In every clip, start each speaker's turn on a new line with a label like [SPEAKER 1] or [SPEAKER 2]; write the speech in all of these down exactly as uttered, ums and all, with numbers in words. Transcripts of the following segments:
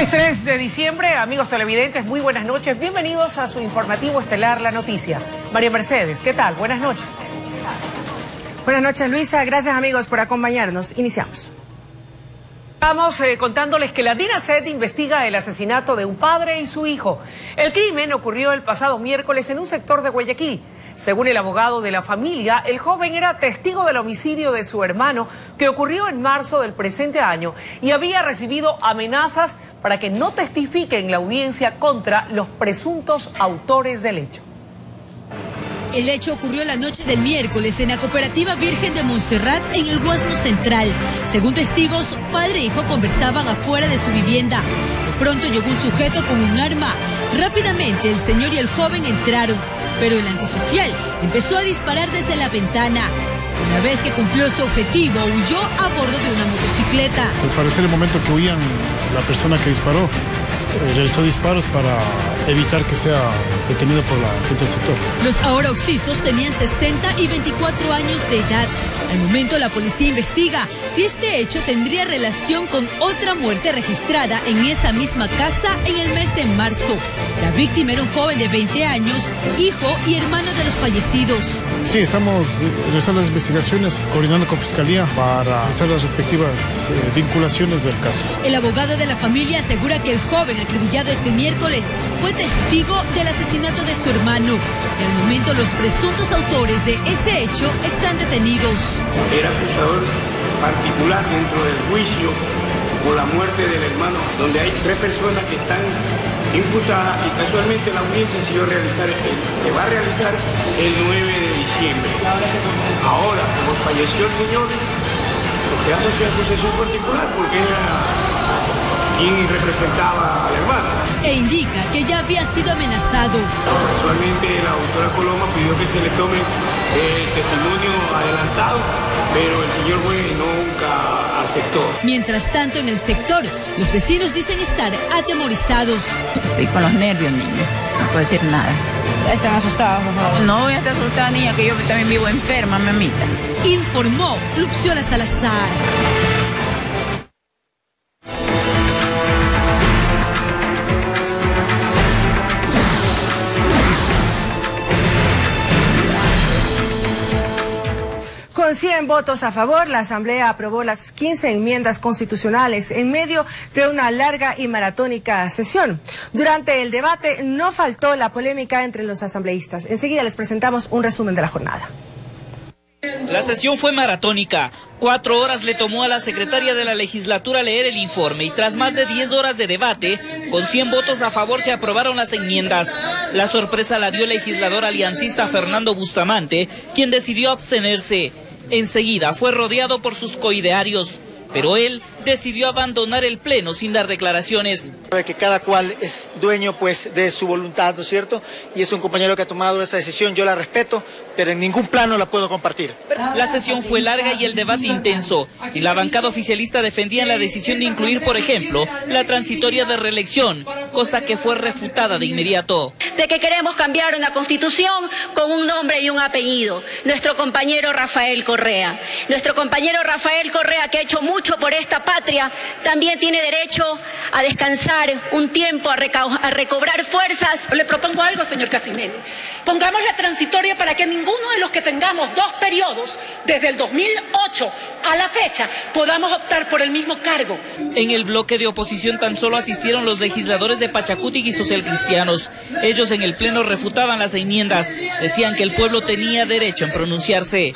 [SPEAKER 1] Es tres de diciembre, amigos televidentes, muy buenas noches. Bienvenidos a su informativo estelar La Noticia. María Mercedes, ¿qué tal? Buenas noches.
[SPEAKER 2] Buenas noches, Luisa. Gracias, amigos, por acompañarnos. Iniciamos.
[SPEAKER 1] Estamos eh, contándoles que la DINASED investiga el asesinato de un padre y su hijo. El crimen ocurrió el pasado miércoles en un sector de Guayaquil. Según el abogado de la familia, el joven era testigo del homicidio de su hermano que ocurrió en marzo del presente año y había recibido amenazas para que no testifique en la audiencia contra los presuntos autores del hecho.
[SPEAKER 3] El hecho ocurrió la noche del miércoles en la Cooperativa Virgen de Montserrat en el Guasmo Central. Según testigos, padre e hijo conversaban afuera de su vivienda. De pronto llegó un sujeto con un arma. Rápidamente el señor y el joven entraron, pero el antisocial empezó a disparar desde la ventana. Una vez que cumplió su objetivo, huyó a bordo de una motocicleta.
[SPEAKER 4] Al parecer, el momento que huían, la persona que disparó realizó disparos para evitar que sea detenido por la gente del sector.
[SPEAKER 3] Los ahora occisos tenían sesenta y veinticuatro años de edad. Al momento la policía investiga si este hecho tendría relación con otra muerte registrada en esa misma casa en el mes de marzo. La víctima era un joven de veinte años, hijo y hermano de los fallecidos.
[SPEAKER 4] Sí, estamos realizando las investigaciones, coordinando con Fiscalía para hacer las respectivas eh, vinculaciones del caso.
[SPEAKER 3] El abogado de la familia asegura que el joven acribillado este miércoles fue testigo del asesinato de su hermano. Y al momento los presuntos autores de ese hecho están detenidos.
[SPEAKER 5] Era acusador particular dentro del juicio por la muerte del hermano, donde hay tres personas que están imputadas y casualmente la audiencia se, iba a realizar, se va a realizar el nueve de diciembre. Ahora, como falleció el señor, nos quedamos sin acusación particular porque era quien representaba al hermano.
[SPEAKER 3] E indica que ya había sido amenazado.
[SPEAKER 5] Casualmente la doctora Coloma pidió que se le tome el testimonio adelantado, pero el señor juez nunca aceptó.
[SPEAKER 3] Mientras tanto, en el sector, los vecinos dicen estar atemorizados.
[SPEAKER 6] Estoy con los nervios, niña. No puedo decir nada.
[SPEAKER 7] ¿Están asustados, por favor?
[SPEAKER 6] No voy a estar asustada, niña, que yo también vivo enferma, mamita.
[SPEAKER 3] Informó Luxiola Salazar.
[SPEAKER 2] Con cien votos a favor, la Asamblea aprobó las quince enmiendas constitucionales en medio de una larga y maratónica sesión. Durante el debate no faltó la polémica entre los asambleístas. Enseguida les presentamos un resumen de la jornada.
[SPEAKER 8] La sesión fue maratónica. Cuatro horas le tomó a la secretaria de la legislatura leer el informe y tras más de diez horas de debate, con cien votos a favor se aprobaron las enmiendas. La sorpresa la dio el legislador aliancista Fernando Bustamante, quien decidió abstenerse. Enseguida fue rodeado por sus coidearios, pero él decidió abandonar el pleno sin dar declaraciones.
[SPEAKER 9] Que cada cual es dueño pues de su voluntad, ¿no es cierto? Y es un compañero que ha tomado esa decisión, yo la respeto, pero en ningún plano la puedo compartir.
[SPEAKER 8] La sesión fue larga y el debate intenso, y la bancada oficialista defendía la decisión de incluir, por ejemplo, la transitoria de reelección, cosa que fue refutada de inmediato.
[SPEAKER 10] De que queremos cambiar una constitución con un nombre y un apellido. Nuestro compañero Rafael Correa. Nuestro compañero Rafael Correa, que ha hecho mucho por esta patria, también tiene derecho a descansar un tiempo, a, a recobrar fuerzas.
[SPEAKER 11] Le propongo algo, señor Casinelli. Pongamos la transitoria para que ninguno de los que tengamos dos periodos, desde el dos mil ocho a la fecha, podamos optar por el mismo cargo.
[SPEAKER 8] En el bloque de oposición tan solo asistieron los legisladores de Pachacutic y socialcristianos. Ellos en el pleno refutaban las enmiendas. Decían que el pueblo tenía derecho en pronunciarse.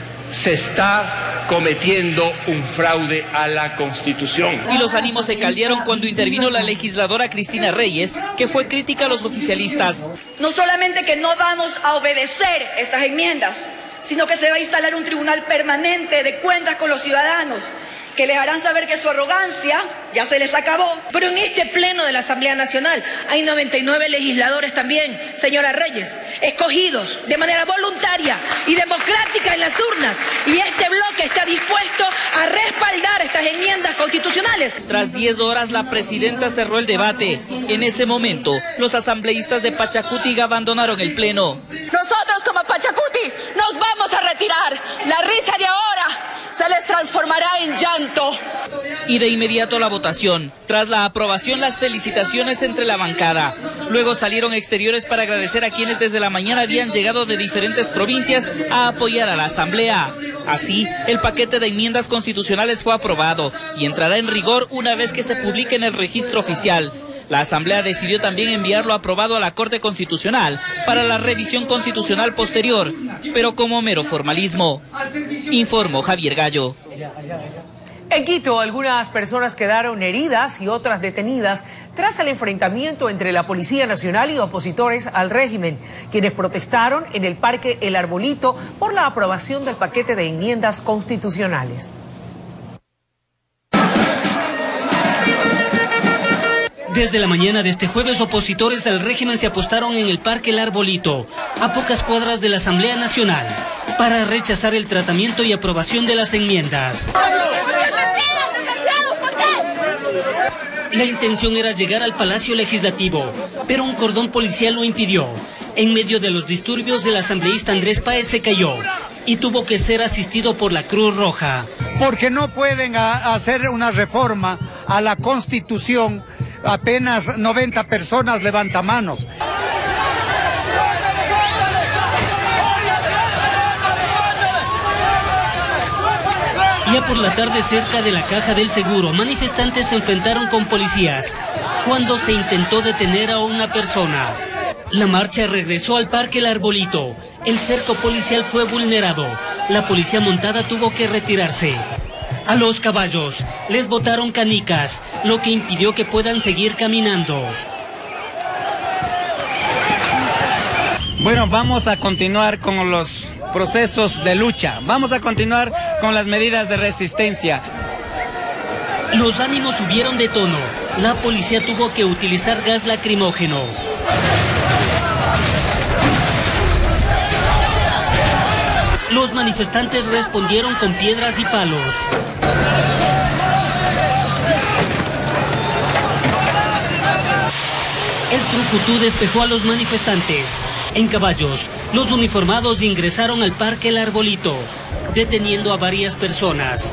[SPEAKER 12] Se está cometiendo un fraude a la Constitución.
[SPEAKER 8] Y los ánimos se caldearon cuando intervino la legisladora Cristina Reyes, que fue crítica a los oficialistas.
[SPEAKER 13] No solamente que no vamos a obedecer estas enmiendas, sino que se va a instalar un tribunal permanente de cuentas con los ciudadanos, que les harán saber que su arrogancia ya se les acabó.
[SPEAKER 11] Pero en este pleno de la Asamblea Nacional hay noventa y nueve legisladores también, señora Reyes, escogidos de manera voluntaria y democrática en las urnas. Y este bloque está dispuesto a respaldar estas enmiendas constitucionales.
[SPEAKER 8] Tras diez horas, la presidenta cerró el debate. En ese momento, los asambleístas de Pachacutic abandonaron el pleno.
[SPEAKER 13] Nosotros como Pachacutic nos vamos a retirar. La risa de ahora se les transformará en llanto.
[SPEAKER 8] Y de inmediato la votación. Tras la aprobación, las felicitaciones entre la bancada. Luego salieron exteriores para agradecer a quienes desde la mañana habían llegado de diferentes provincias a apoyar a la Asamblea. Así, el paquete de enmiendas constitucionales fue aprobado y entrará en rigor una vez que se publique en el registro oficial. La Asamblea decidió también enviarlo aprobado a la Corte Constitucional para la revisión constitucional posterior, pero como mero formalismo. Informó Javier Gallo.
[SPEAKER 1] En Quito, algunas personas quedaron heridas y otras detenidas tras el enfrentamiento entre la Policía Nacional y opositores al régimen, quienes protestaron en el Parque El Arbolito por la aprobación del paquete de enmiendas constitucionales.
[SPEAKER 14] Desde la mañana de este jueves, opositores del régimen se apostaron en el Parque El Arbolito, a pocas cuadras de la Asamblea Nacional, para rechazar el tratamiento y aprobación de las enmiendas. La intención era llegar al Palacio Legislativo, pero un cordón policial lo impidió. En medio de los disturbios, el asambleísta Andrés Páez se cayó y tuvo que ser asistido por la Cruz Roja.
[SPEAKER 15] Porque no pueden a, hacer una reforma a la Constitución, apenas noventa personas levantan manos.
[SPEAKER 14] Ya por la tarde, cerca de la Caja del Seguro, manifestantes se enfrentaron con policías cuando se intentó detener a una persona. La marcha regresó al Parque El Arbolito. El cerco policial fue vulnerado. La policía montada tuvo que retirarse. A los caballos les botaron canicas, lo que impidió que puedan seguir caminando.
[SPEAKER 16] Bueno, vamos a continuar con los procesos de lucha. Vamos a continuar con las medidas de resistencia.
[SPEAKER 14] Los ánimos subieron de tono. La policía tuvo que utilizar gas lacrimógeno. Los manifestantes respondieron con piedras y palos. El trucutú despejó a los manifestantes. En caballos, los uniformados ingresaron al Parque El Arbolito, deteniendo a varias personas.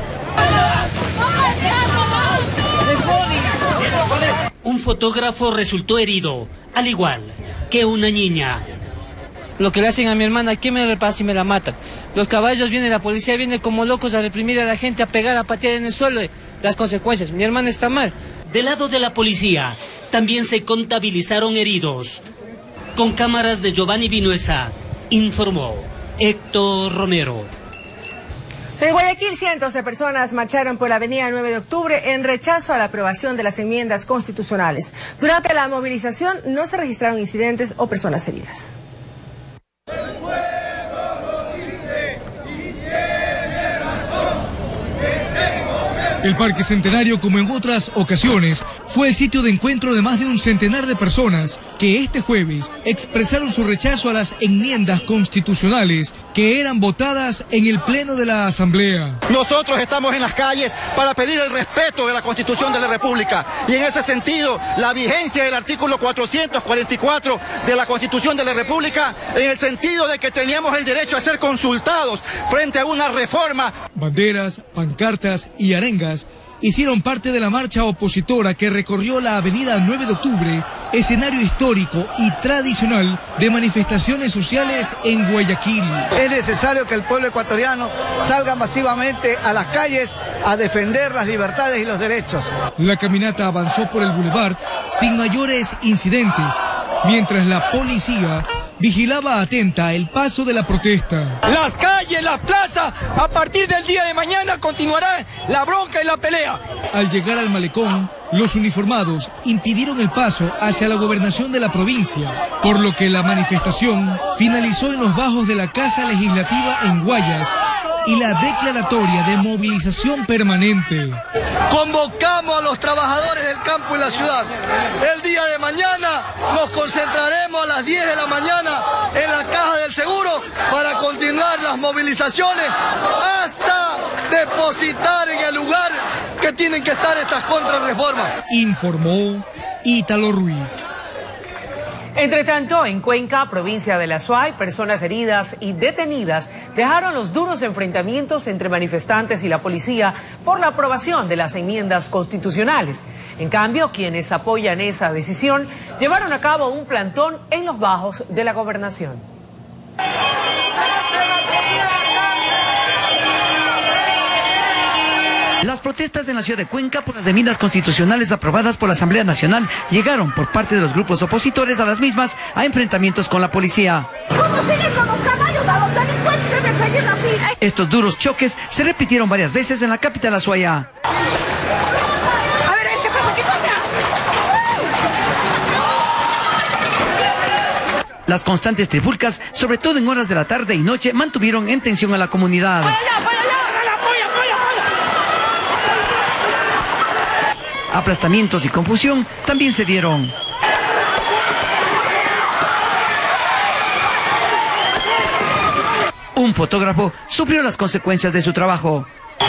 [SPEAKER 14] Un fotógrafo resultó herido, al igual que una niña.
[SPEAKER 17] Lo que le hacen a mi hermana, ¿quién me repasa y me la matan? Los caballos vienen, la policía viene como locos a reprimir a la gente, a pegar, a patear en el suelo. Las consecuencias, mi hermana está mal.
[SPEAKER 14] Del lado de la policía, también se contabilizaron heridos. Con cámaras de Giovanni Vinuesa, informó Héctor Romero.
[SPEAKER 2] En Guayaquil, cientos de personas marcharon por la avenida nueve de octubre en rechazo a la aprobación de las enmiendas constitucionales. Durante la movilización no se registraron incidentes o personas heridas.
[SPEAKER 18] El Parque Centenario, como en otras ocasiones, fue el sitio de encuentro de más de un centenar de personas que este jueves expresaron su rechazo a las enmiendas constitucionales que eran votadas en el Pleno de la Asamblea.
[SPEAKER 9] Nosotros estamos en las calles para pedir el respeto de la Constitución de la República y en ese sentido la vigencia del artículo cuatrocientos cuarenta y cuatro de la Constitución de la República en el sentido de que teníamos el derecho a ser consultados frente a una reforma.
[SPEAKER 18] Banderas, pancartas y arengas hicieron parte de la marcha opositora que recorrió la avenida nueve de octubre, escenario histórico y tradicional de manifestaciones sociales en Guayaquil.
[SPEAKER 19] Es necesario que el pueblo ecuatoriano salga masivamente a las calles a defender las libertades y los derechos.
[SPEAKER 18] La caminata avanzó por el bulevar sin mayores incidentes, mientras la policía vigilaba atenta el paso de la protesta.
[SPEAKER 19] Las calles, las plazas, a partir del día de mañana continuará la bronca y la pelea.
[SPEAKER 18] Al llegar al malecón, los uniformados impidieron el paso hacia la gobernación de la provincia, por lo que la manifestación finalizó en los bajos de la Casa Legislativa en Guayas y la declaratoria de movilización permanente.
[SPEAKER 19] Convocamos a los trabajadores del campo y la ciudad. El día de mañana nos concentraremos a las diez de la mañana en la Caja del Seguro para continuar las movilizaciones hasta depositar en el lugar que tienen que estar estas contrarreformas.
[SPEAKER 18] Informó Ítalo Ruiz.
[SPEAKER 1] Entre tanto, en Cuenca, provincia de La Suay, personas heridas y detenidas dejaron los duros enfrentamientos entre manifestantes y la policía por la aprobación de las enmiendas constitucionales. En cambio, quienes apoyan esa decisión llevaron a cabo un plantón en los bajos de la gobernación.
[SPEAKER 20] Las protestas en la ciudad de Cuenca por las enmiendas constitucionales aprobadas por la Asamblea Nacional llegaron por parte de los grupos opositores a las mismas a enfrentamientos con la policía.
[SPEAKER 21] ¿Cómo siguen con los caballos? A los delincuentes deben seguir así.
[SPEAKER 20] Estos duros choques se repitieron varias veces en la capital azuaya.
[SPEAKER 21] A ver, ¿qué pasa? ¿Qué pasa?
[SPEAKER 20] Las constantes trifulcas, sobre todo en horas de la tarde y noche, mantuvieron en tensión a la comunidad.
[SPEAKER 21] ¡Voy allá, voy allá!
[SPEAKER 20] Aplastamientos y confusión también se dieron. Un fotógrafo sufrió las consecuencias de su trabajo.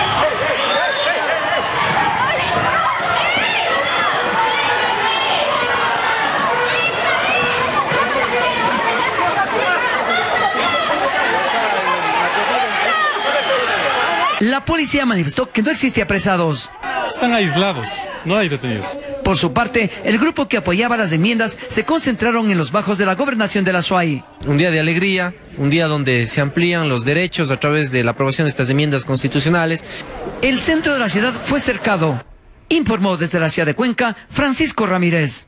[SPEAKER 20] La policía manifestó que no existe apresados.
[SPEAKER 22] Están aislados, no hay detenidos.
[SPEAKER 20] Por su parte, el grupo que apoyaba las enmiendas se concentraron en los bajos de la gobernación de La Suay.
[SPEAKER 23] Un día de alegría, un día donde se amplían los derechos a través de la aprobación de estas enmiendas constitucionales.
[SPEAKER 20] El centro de la ciudad fue cercado. Informó desde la ciudad de Cuenca, Francisco Ramírez.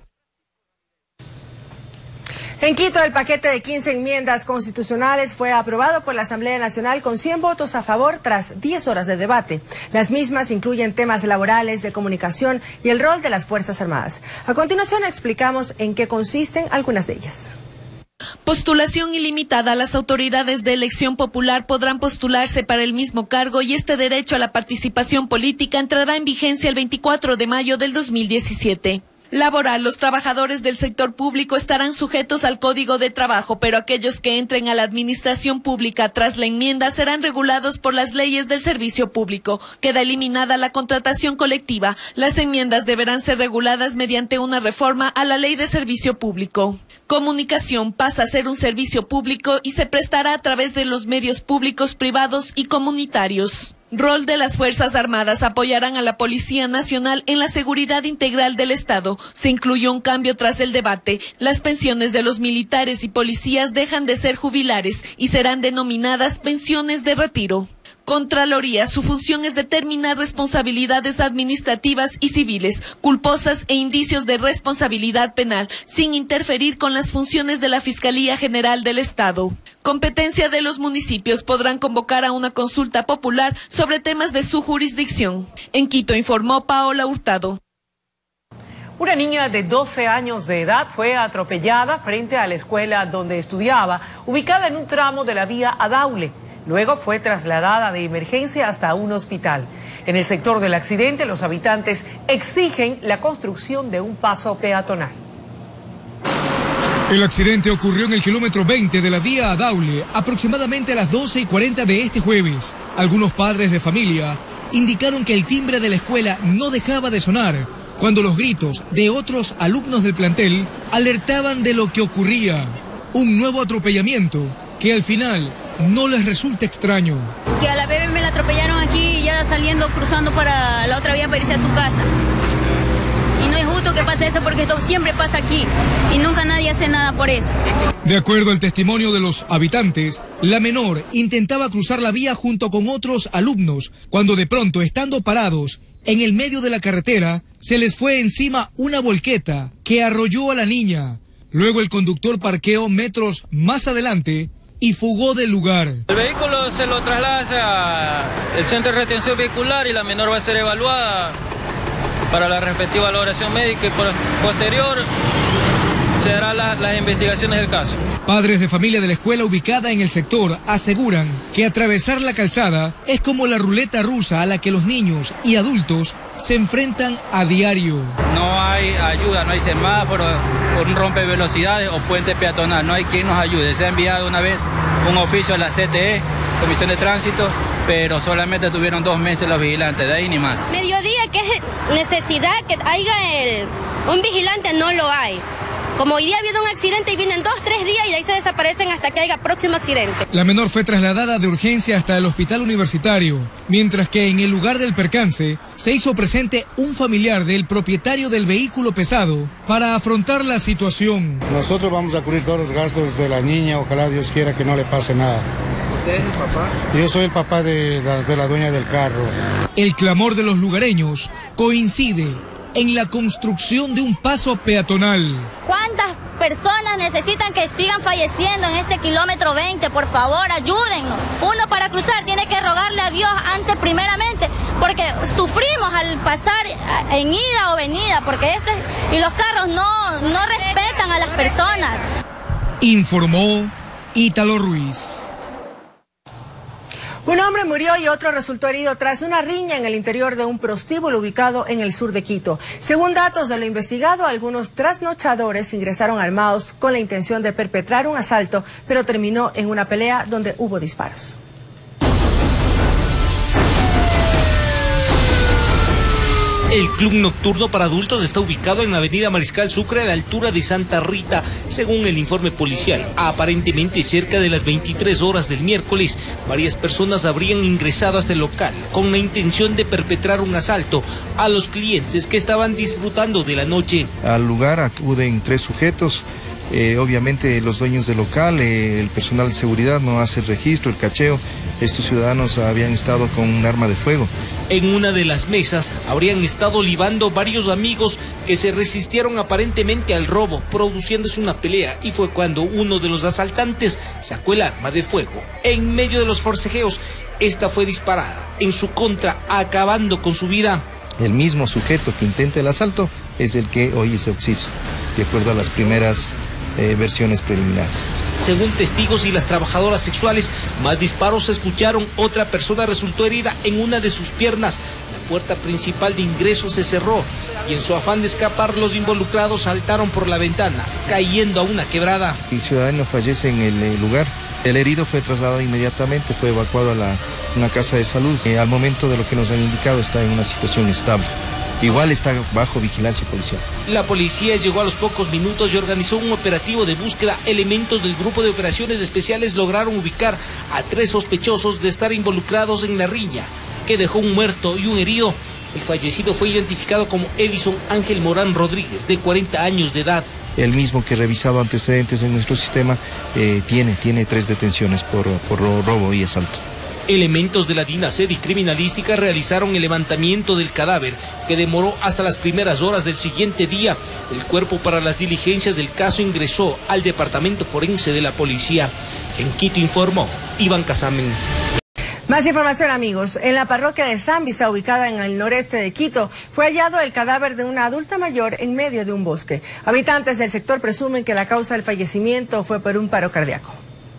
[SPEAKER 2] En Quito, el paquete de quince enmiendas constitucionales fue aprobado por la Asamblea Nacional con cien votos a favor tras diez horas de debate. Las mismas incluyen temas laborales, de comunicación y el rol de las Fuerzas Armadas. A continuación explicamos en qué consisten algunas de ellas.
[SPEAKER 24] Postulación ilimitada. Las autoridades de elección popular podrán postularse para el mismo cargo y este derecho a la participación política entrará en vigencia el veinticuatro de mayo del dos mil diecisiete. Laboral. Los trabajadores del sector público estarán sujetos al Código de Trabajo, pero aquellos que entren a la administración pública tras la enmienda serán regulados por las leyes del servicio público. Queda eliminada la contratación colectiva. Las enmiendas deberán ser reguladas mediante una reforma a la Ley de Servicio Público. Comunicación pasa a ser un servicio público y se prestará a través de los medios públicos, privados y comunitarios. Rol de las Fuerzas Armadas. Apoyarán a la Policía Nacional en la seguridad integral del Estado. Se incluyó un cambio tras el debate. Las pensiones de los militares y policías dejan de ser jubilares y serán denominadas pensiones de retiro. Contraloría. Su función es determinar responsabilidades administrativas y civiles, culposas e indicios de responsabilidad penal, sin interferir con las funciones de la Fiscalía General del Estado. Competencia de los municipios. Podrán convocar a una consulta popular sobre temas de su jurisdicción. En Quito, informó Paola Hurtado.
[SPEAKER 1] Una niña de doce años de edad fue atropellada frente a la escuela donde estudiaba, ubicada en un tramo de la vía Adaule. Luego fue trasladada de emergencia hasta un hospital. En el sector del accidente, los habitantes exigen la construcción de un paso peatonal.
[SPEAKER 18] El accidente ocurrió en el kilómetro veinte de la vía Adaule, aproximadamente a las doce y cuarenta de este jueves. Algunos padres de familia indicaron que el timbre de la escuela no dejaba de sonar, cuando los gritos de otros alumnos del plantel alertaban de lo que ocurría. Un nuevo atropellamiento que al final no les resulta extraño.
[SPEAKER 25] Que a la bebé me la atropellaron aquí, ya saliendo, cruzando para la otra vía para irse a su casa. Y no es justo que pase eso porque esto siempre pasa aquí y nunca nadie hace nada por eso.
[SPEAKER 18] De acuerdo al testimonio de los habitantes, la menor intentaba cruzar la vía junto con otros alumnos cuando de pronto, estando parados en el medio de la carretera, se les fue encima una volqueta que arrolló a la niña. Luego el conductor parqueó metros más adelante y fugó del lugar.
[SPEAKER 26] El vehículo se lo traslada al centro de retención vehicular y la menor va a ser evaluada para la respectiva valoración médica y por, posterior se harán la, las investigaciones del caso.
[SPEAKER 18] Padres de familia de la escuela ubicada en el sector aseguran que atravesar la calzada es como la ruleta rusa a la que los niños y adultos se enfrentan a diario.
[SPEAKER 26] No hay ayuda, no hay semáforo, un rompevelocidades o puente peatonal, no hay quien nos ayude. Se ha enviado una vez un oficio a la C T E, Comisión de Tránsito, pero solamente tuvieron dos meses los vigilantes, de ahí ni más.
[SPEAKER 27] Mediodía, que es necesidad que haya el, un vigilante, no lo hay.
[SPEAKER 3] Como hoy día ha habido un accidente y vienen dos, tres días y de ahí se desaparecen hasta que haya próximo accidente.
[SPEAKER 18] La menor fue trasladada de urgencia hasta el hospital universitario, mientras que en el lugar del percance se hizo presente un familiar del propietario del vehículo pesado para afrontar la situación.
[SPEAKER 4] Nosotros vamos a cubrir todos los gastos de la niña, ojalá Dios quiera que no le pase nada.
[SPEAKER 16] ¿Usted es el papá?
[SPEAKER 4] Yo soy el papá de la, de la dueña del carro.
[SPEAKER 18] El clamor de los lugareños coincide en la construcción de un paso peatonal.
[SPEAKER 5] ¿Cuántas personas necesitan que sigan falleciendo en este kilómetro veinte? Por favor, ayúdennos. Uno para cruzar tiene que rogarle a Dios antes primeramente, porque sufrimos al pasar en ida o venida, porque esto es, y los carros no, no respetan a las personas.
[SPEAKER 18] Informó Ítalo Ruiz.
[SPEAKER 2] Un hombre murió y otro resultó herido tras una riña en el interior de un prostíbulo ubicado en el sur de Quito. Según datos de lo investigado, algunos trasnochadores ingresaron armados con la intención de perpetrar un asalto, pero terminó en una pelea donde hubo disparos.
[SPEAKER 6] El club nocturno para adultos está ubicado en la avenida Mariscal Sucre a la altura de Santa Rita. Según el informe policial, aparentemente cerca de las veintitrés horas del miércoles, varias personas habrían ingresado hasta el local con la intención de perpetrar un asalto a los clientes que estaban disfrutando de la noche.
[SPEAKER 7] Al lugar acuden tres sujetos. Eh, obviamente los dueños del local, eh, el personal de seguridad no hace el registro, el cacheo. Estos ciudadanos habían estado con un arma de fuego.
[SPEAKER 6] En una de las mesas habrían estado libando varios amigos que se resistieron aparentemente al robo, produciéndose una pelea, y fue cuando uno de los asaltantes sacó el arma de fuego. En medio de los forcejeos, esta fue disparada en su contra, acabando con su vida.
[SPEAKER 7] El mismo sujeto que intenta el asalto es el que hoy es occiso, de acuerdo a las primeras eh, versiones preliminares.
[SPEAKER 6] Según testigos y las trabajadoras sexuales, más disparos se escucharon. Otra persona resultó herida en una de sus piernas. La puerta principal de ingreso se cerró y en su afán de escapar los involucrados saltaron por la ventana, cayendo a una quebrada.
[SPEAKER 7] El ciudadano fallece en el eh, lugar. El herido fue trasladado inmediatamente, fue evacuado a la, una casa de salud. Eh, al momento de lo que nos han indicado está en una situación estable. Igual está bajo vigilancia policial.
[SPEAKER 6] La policía llegó a los pocos minutos y organizó un operativo de búsqueda. Elementos del grupo de operaciones especiales lograron ubicar a tres sospechosos de estar involucrados en la riña, que dejó un muerto y un herido. El fallecido fue identificado como Edison Ángel Morán Rodríguez, de cuarenta años de edad.
[SPEAKER 7] El mismo que revisado antecedentes en nuestro sistema eh, tiene, tiene tres detenciones por, por robo y asalto.
[SPEAKER 6] Elementos de la DINASED y Criminalística realizaron el levantamiento del cadáver, que demoró hasta las primeras horas del siguiente día. El cuerpo para las diligencias del caso ingresó al departamento forense de la policía. En Quito informó Iván Casamen.
[SPEAKER 2] Más información, amigos. En la parroquia de Zambisa, ubicada en el noreste de Quito, fue hallado el cadáver de una adulta mayor en medio de un bosque. Habitantes del sector presumen que la causa del fallecimiento fue por un paro cardíaco.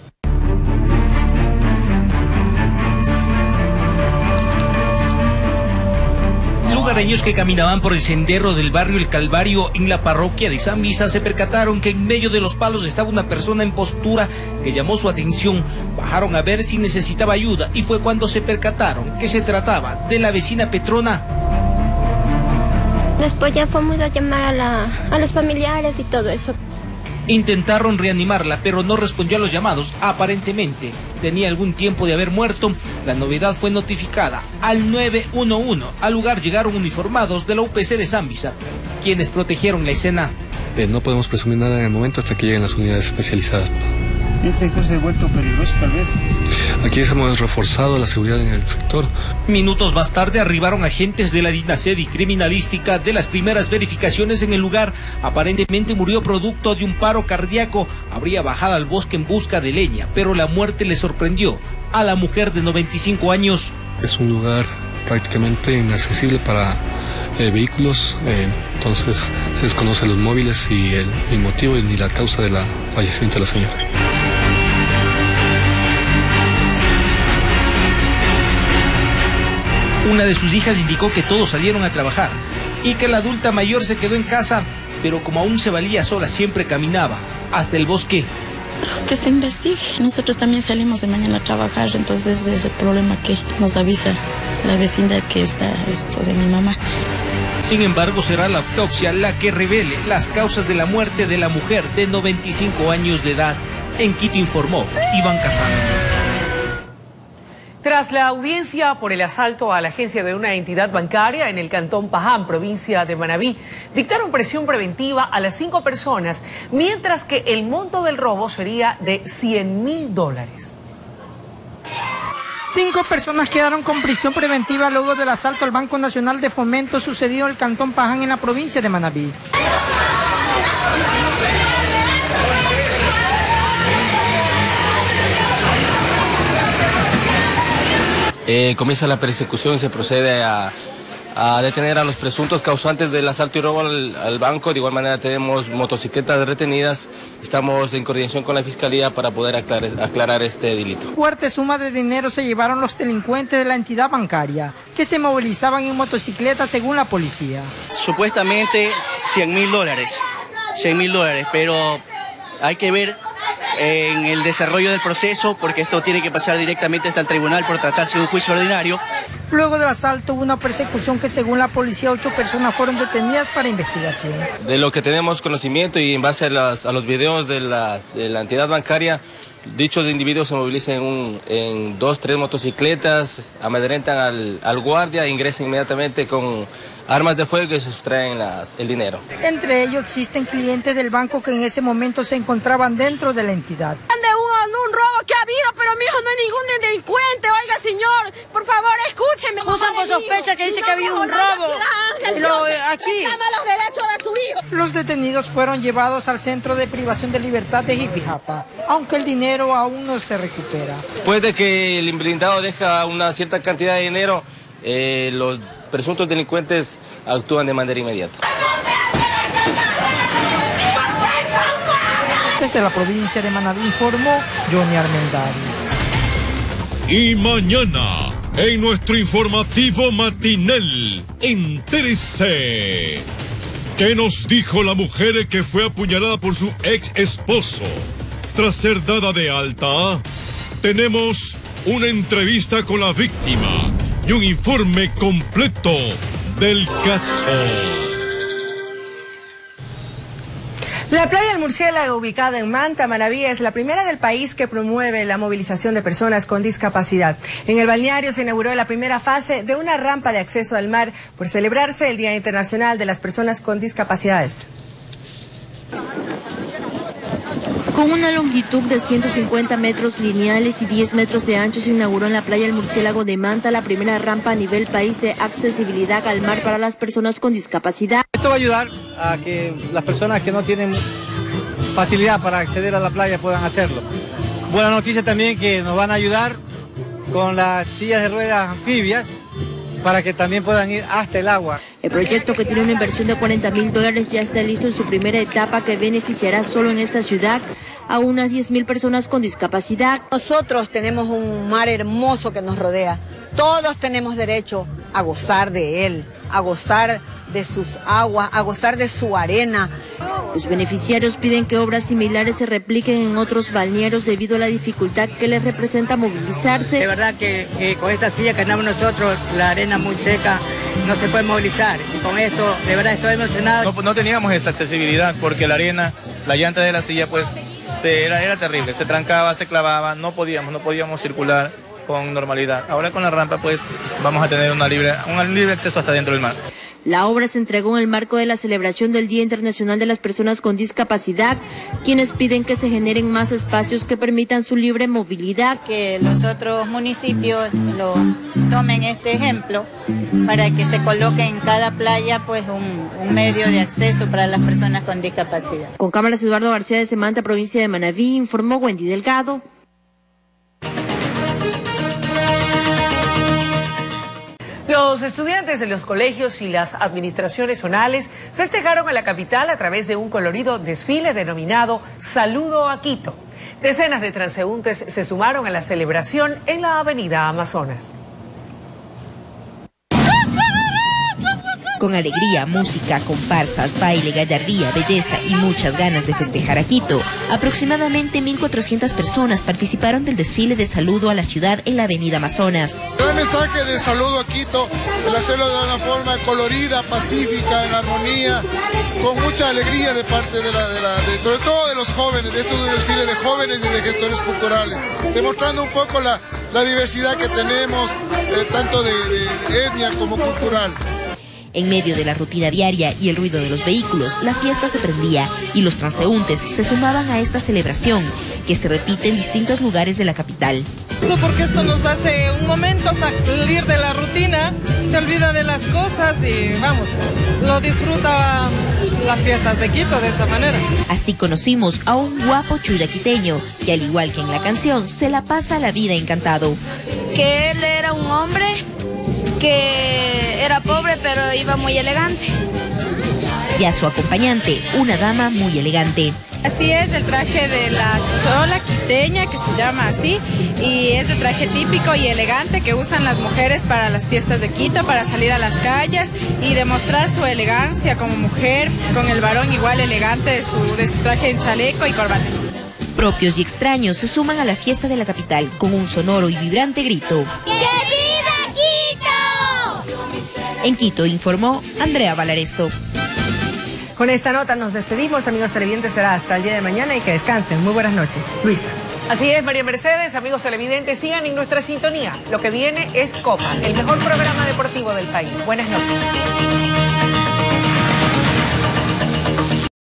[SPEAKER 6] Lugareños que caminaban por el sendero del barrio El Calvario en la parroquia de Zambisa se percataron que en medio de los palos estaba una persona en postura que llamó su atención. Bajaron a ver si necesitaba ayuda y fue cuando se percataron que se trataba de la vecina Petrona.
[SPEAKER 10] Después ya fuimos a llamar a, la, a los familiares y todo eso.
[SPEAKER 6] Intentaron reanimarla, pero no respondió a los llamados. Aparentemente tenía algún tiempo de haber muerto. La novedad fue notificada al nueve uno uno. Al lugar llegaron uniformados de la U P C de Zambisa, quienes protegieron la escena.
[SPEAKER 22] Eh, no podemos presumir nada en el momento hasta que lleguen las unidades especializadas.
[SPEAKER 27] ¿El sector se ha vuelto peligroso tal vez?
[SPEAKER 22] Aquí hemos reforzado la seguridad en el sector.
[SPEAKER 6] Minutos más tarde arribaron agentes de la DINASED y Criminalística. De las primeras verificaciones en el lugar, aparentemente murió producto de un paro cardíaco. Habría bajado al bosque en busca de leña, pero la muerte le sorprendió a la mujer de noventa y cinco años.
[SPEAKER 22] Es un lugar prácticamente inaccesible para eh, vehículos, eh, entonces se desconocen los móviles y el, el motivo ni la causa del fallecimiento de la señora.
[SPEAKER 6] Una de sus hijas indicó que todos salieron a trabajar y que la adulta mayor se quedó en casa, pero como aún se valía sola, siempre caminaba hasta el bosque.
[SPEAKER 28] Que se investigue. Nosotros también salimos de mañana a trabajar, entonces es el problema que nos avisa la vecindad que está esto de mi mamá.
[SPEAKER 6] Sin embargo, será la autopsia la que revele las causas de la muerte de la mujer de noventa y cinco años de edad. En Quito informó Iván Casano.
[SPEAKER 1] Tras la audiencia por el asalto a la agencia de una entidad bancaria en el cantón Paján, provincia de Manabí, dictaron prisión preventiva a las cinco personas, mientras que el monto del robo sería de cien mil dólares.
[SPEAKER 8] Cinco personas quedaron con prisión preventiva luego del asalto al Banco Nacional de Fomento sucedido en el cantón Paján en la provincia de Manabí.
[SPEAKER 9] Eh, comienza la persecución y se procede a, a detener a los presuntos causantes del asalto y robo al, al banco. De igual manera tenemos motocicletas retenidas. Estamos en coordinación con la Fiscalía para poder aclarar, aclarar este delito.
[SPEAKER 8] Fuerte suma de dinero se llevaron los delincuentes de la entidad bancaria, que se movilizaban en motocicletas según la policía.
[SPEAKER 11] Supuestamente cien mil dólares, cien mil dólares, pero hay que ver en el desarrollo del proceso, porque esto tiene que pasar directamente hasta el tribunal por tratarse de un juicio ordinario.
[SPEAKER 8] Luego del asalto hubo una persecución que según la policía ocho personas fueron detenidas para investigación.
[SPEAKER 9] De lo que tenemos conocimiento y en base a, las, a los videos de, las, de la entidad bancaria, dichos individuos se movilizan en, un, en dos, tres motocicletas, amedrentan al, al guardia e ingresan inmediatamente con armas de fuego y se sustraen las, el dinero.
[SPEAKER 8] Entre ellos existen clientes del banco que en ese momento se encontraban dentro de la entidad.
[SPEAKER 21] De un, un robo que ha habido, pero mi hijo no es ningún delincuente. Oiga, señor, por favor, escúcheme. Usan por sospecha que dice que ha habido un robo. Lo, aquí. Los derechos de su hijo.
[SPEAKER 8] Los detenidos fueron llevados al centro de privación de libertad de Jipijapa, aunque el dinero aún no se recupera.
[SPEAKER 9] Después de que el blindado deja una cierta cantidad de dinero, eh, los presuntos delincuentes actúan de manera inmediata.
[SPEAKER 8] Desde la provincia de Manabí informó Johnny Armendáriz.
[SPEAKER 12] Y mañana, en nuestro informativo matinal, entérese. ¿Qué nos dijo la mujer que fue apuñalada por su ex esposo tras ser dada de alta? Tenemos una entrevista con la víctima y un informe completo del caso.
[SPEAKER 2] La playa del Murciélago, ubicada en Manta, Manabí, es la primera del país que promueve la movilización de personas con discapacidad. En el balneario se inauguró la primera fase de una rampa de acceso al mar por celebrarse el Día Internacional de las Personas con Discapacidades.
[SPEAKER 13] Con una longitud de ciento cincuenta metros lineales y diez metros de ancho, se inauguró en la playa del Murciélago de Manta la primera rampa a nivel país de accesibilidad al mar para las personas con discapacidad.
[SPEAKER 14] Esto va a ayudar a que las personas que no tienen facilidad para acceder a la playa puedan hacerlo. Buena noticia también que nos van a ayudar con las sillas de ruedas anfibias para que también puedan ir hasta el agua.
[SPEAKER 13] El proyecto, que tiene una inversión de cuarenta mil dólares, ya está listo en su primera etapa, que beneficiará solo en esta ciudad a unas diez mil personas con discapacidad.
[SPEAKER 15] Nosotros tenemos un mar hermoso que nos rodea. Todos tenemos derecho a gozar de él, a gozar de sus aguas, a gozar de su arena.
[SPEAKER 13] Los beneficiarios piden que obras similares se repliquen en otros balnearios debido a la dificultad que les representa movilizarse.
[SPEAKER 15] De verdad que, que con esta silla que andamos nosotros, la arena muy seca, no se puede movilizar. Y con esto, de verdad estoy emocionado.
[SPEAKER 17] No, no teníamos esa accesibilidad porque la arena, la llanta de la silla, pues se, era, era terrible. Se trancaba, se clavaba, no podíamos, no podíamos circular con normalidad. Ahora con la rampa, pues vamos a tener una libre, un libre acceso hasta dentro del mar.
[SPEAKER 13] La obra se entregó en el marco de la celebración del Día Internacional de las Personas con Discapacidad, quienes piden que se generen más espacios que permitan su libre movilidad.
[SPEAKER 29] Que los otros municipios lo tomen este ejemplo para que se coloque en cada playa pues un, un medio de acceso para las personas con discapacidad.
[SPEAKER 13] Con cámaras, Eduardo García de Semanta, provincia de Manabí, informó Wendy Delgado.
[SPEAKER 1] Los estudiantes de los colegios y las administraciones zonales festejaron en la capital a través de un colorido desfile denominado Saludo a Quito. Decenas de transeúntes se sumaron a la celebración en la avenida Amazonas.
[SPEAKER 3] Con alegría, música, comparsas, baile, gallardía, belleza y muchas ganas de festejar a Quito, aproximadamente mil cuatrocientas personas participaron del desfile de saludo a la ciudad en la avenida Amazonas.
[SPEAKER 4] El mensaje de saludo a Quito, el hacerlo de una forma colorida, pacífica, en armonía, con mucha alegría de parte de la, de la de, sobre todo de los jóvenes, de estos desfiles de jóvenes y de gestores culturales, demostrando un poco la, la diversidad que tenemos, eh, tanto de, de etnia como cultural.
[SPEAKER 3] En medio de la rutina diaria y el ruido de los vehículos, la fiesta se prendía y los transeúntes se sumaban a esta celebración, que se repite en distintos lugares de la capital.
[SPEAKER 16] Porque esto nos hace un momento salir de la rutina, se olvida de las cosas y vamos, lo disfruta las fiestas de Quito de esa manera.
[SPEAKER 3] Así conocimos a un guapo chuyaquiteño que, al igual que en la canción, se la pasa la vida encantado.
[SPEAKER 21] Que él era un hombre que era pobre pero iba muy elegante.
[SPEAKER 3] Y a su acompañante, una dama muy elegante.
[SPEAKER 19] Así es, el traje de la chola quiteña, que se llama así, y es el traje típico y elegante que usan las mujeres para las fiestas de Quito, para salir a las calles y demostrar su elegancia como mujer, con el varón igual elegante de su, de su traje en chaleco y corbata.
[SPEAKER 3] Propios y extraños se suman a la fiesta de la capital con un sonoro y vibrante grito.
[SPEAKER 21] ¡Que viva Quito!
[SPEAKER 3] En Quito informó Andrea Valareso.
[SPEAKER 2] Con esta nota nos despedimos, amigos televidentes, será hasta el día de mañana y que descansen. Muy buenas noches. Luisa.
[SPEAKER 1] Así es, María Mercedes, amigos televidentes, sigan en nuestra sintonía. Lo que viene es Copa, el mejor programa deportivo del país. Buenas noches.